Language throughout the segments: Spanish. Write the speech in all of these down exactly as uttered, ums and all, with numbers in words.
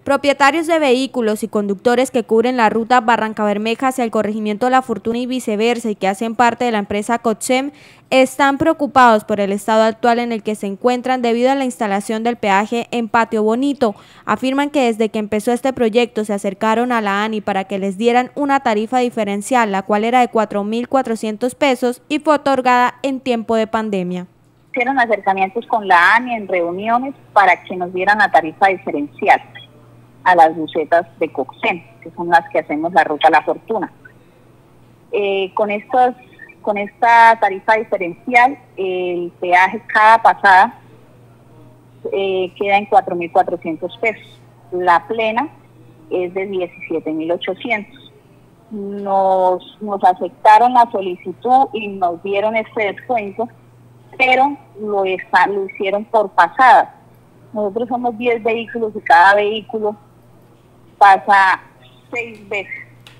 Propietarios de vehículos y conductores que cubren la ruta Barrancabermeja hacia el corregimiento La Fortuna y viceversa y que hacen parte de la empresa Copcem están preocupados por el estado actual en el que se encuentran debido a la instalación del peaje en Patio Bonito. Afirman que desde que empezó este proyecto se acercaron a la ANI para que les dieran una tarifa diferencial, la cual era de cuatro mil cuatrocientos pesos y fue otorgada en tiempo de pandemia. Hicieron acercamientos con la ANI en reuniones para que nos dieran la tarifa diferencial a las busetas de Copcem, que son las que hacemos la ruta La Fortuna. Eh, con, estos, con esta tarifa diferencial, el peaje cada pasada eh, queda en cuatro mil cuatrocientos pesos. La plena es de diecisiete mil ochocientos. Nos, nos aceptaron la solicitud y nos dieron este descuento, pero lo, está, lo hicieron por pasada. Nosotros somos diez vehículos y cada vehículo pasa seis veces,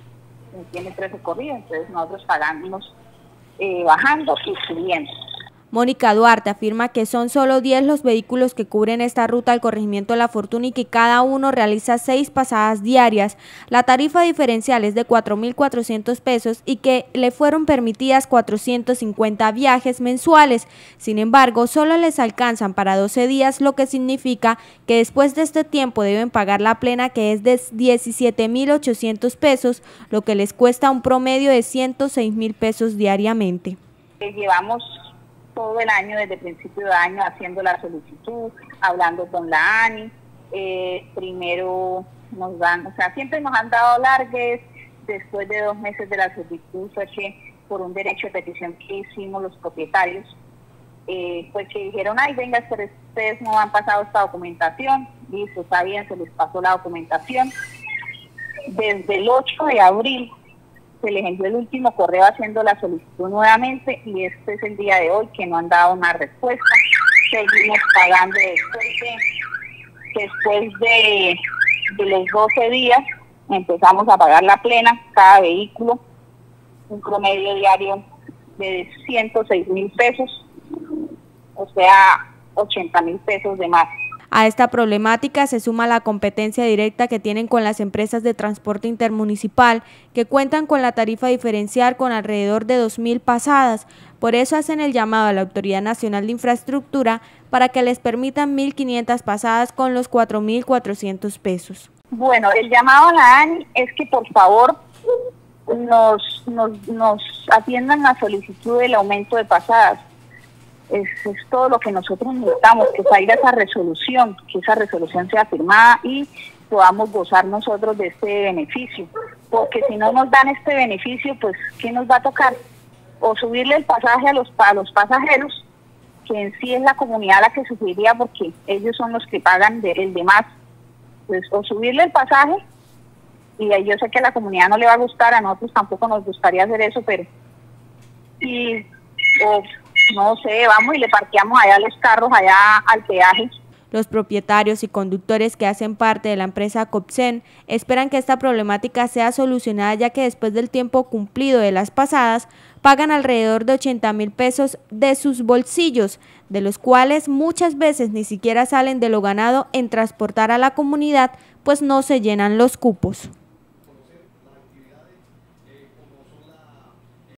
tiene tres recorridos, entonces nosotros pagamos eh, bajando y subiendo. Mónica Duarte afirma que son solo diez los vehículos que cubren esta ruta al corregimiento La Fortuna y que cada uno realiza seis pasadas diarias. La tarifa diferencial es de cuatro mil cuatrocientos pesos y que le fueron permitidas cuatrocientos cincuenta viajes mensuales. Sin embargo, solo les alcanzan para doce días, lo que significa que después de este tiempo deben pagar la plena, que es de diecisiete mil ochocientos pesos, lo que les cuesta un promedio de ciento seis mil pesos diariamente. Llevamos todo el año, desde principio de año, haciendo la solicitud, hablando con la ANI. Eh, primero nos dan, o sea, siempre nos han dado largues. Después de dos meses de la solicitud fue que por un derecho de petición que hicimos los propietarios, eh, pues que dijeron, ay, venga, pero ustedes no han pasado esta documentación. Listo, está bien, se les pasó la documentación. Desde el ocho de abril se les envió el último correo haciendo la solicitud nuevamente y este es el día de hoy que no han dado una respuesta. Seguimos pagando después de, después de, de los doce días, empezamos a pagar la plena, cada vehículo, un promedio diario de ciento seis mil pesos, o sea, ochenta mil pesos de más. A esta problemática se suma la competencia directa que tienen con las empresas de transporte intermunicipal, que cuentan con la tarifa diferencial con alrededor de dos mil pasadas. Por eso hacen el llamado a la Autoridad Nacional de Infraestructura para que les permitan mil quinientas pasadas con los cuatro mil cuatrocientos pesos. Bueno, el llamado a la ANI es que por favor nos, nos, nos atiendan la solicitud del aumento de pasadas. Es, es todo lo que nosotros necesitamos, que salga esa resolución, que esa resolución sea firmada y podamos gozar nosotros de este beneficio, porque si no nos dan este beneficio, pues ¿qué nos va a tocar? O subirle el pasaje a los, a los pasajeros, que en sí es la comunidad la que sufriría porque ellos son los que pagan de, el demás, pues o subirle el pasaje, y yo sé que a la comunidad no le va a gustar, a nosotros tampoco nos gustaría hacer eso, pero y o no sé, vamos y le parqueamos allá los carros, allá al peaje. Los propietarios y conductores que hacen parte de la empresa Copcem esperan que esta problemática sea solucionada, ya que después del tiempo cumplido de las pasadas, pagan alrededor de ochenta mil pesos de sus bolsillos, de los cuales muchas veces ni siquiera salen de lo ganado en transportar a la comunidad, pues no se llenan los cupos.